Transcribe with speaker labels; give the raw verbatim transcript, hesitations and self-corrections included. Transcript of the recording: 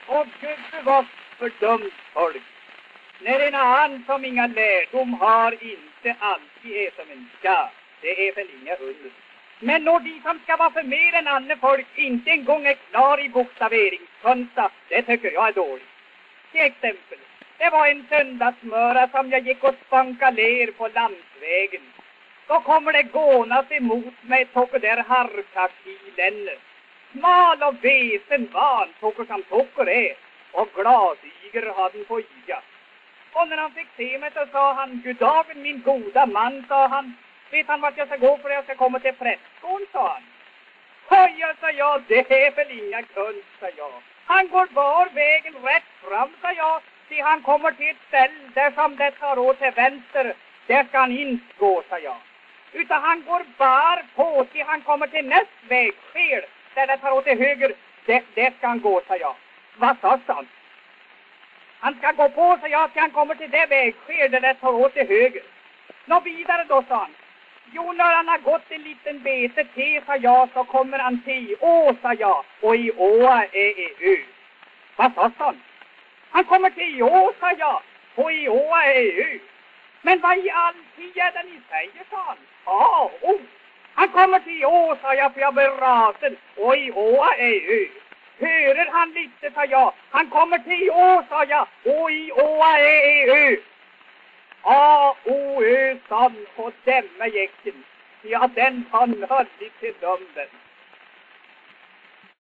Speaker 1: Och gubevars för dumt folk. När en annan som inga lärdom har inte alltid är som en ska. Det är väl inga under. Men när de som ska vara för mer än andra folk inte en gång är klar i bokstaveringskonsta, det tycker jag är dåligt. Till exempel, det var en söndagsmöra som jag gick och spanka ler på landsvägen. Då kommer det gånas emot mig tåker där harkakilen. Smal och väsen van tåker som tåker är. Och glasiger hade han på iga. Och när han fick se mig så sa han, goddagen min goda man, sa han. Vet han vart jag ska gå för att jag ska komma till prästgården, sa han. Höja, sa jag, det är väl inga kunst, sa jag. Han går var vägen rätt fram, sa jag. Se, han kommer till ett ställe där som det tar åt till vänster. Där ska han inte gå, sa jag. Utan han går bar på till han kommer till näst vägskäl. Där det tar åt till höger. Där, där ska han gå, sa jag. Vad sa han? Han ska gå på, sa jag, till han kommer till det vägskäl där det tar åt till höger. Nå vidare då, sa han. Jo, när han har gått en liten bete till, sa jag, så kommer han till Å, sa jag. Och i Å är i Ö. Vad sa han? Han kommer till Å, sa jag. Och i Å är i Ö. Men vad i all tid är det ni säger, sa han? Ja, oh. Han kommer till Å, sa jag, för jag blir rasen. Och i Å är i Ö. Hörer han lite, sa jag. Han kommer till Å, sa jag. Och i Å är i Ö. A, O, Ö, sann och dämme jäcken. Ja, den han höll till dömden.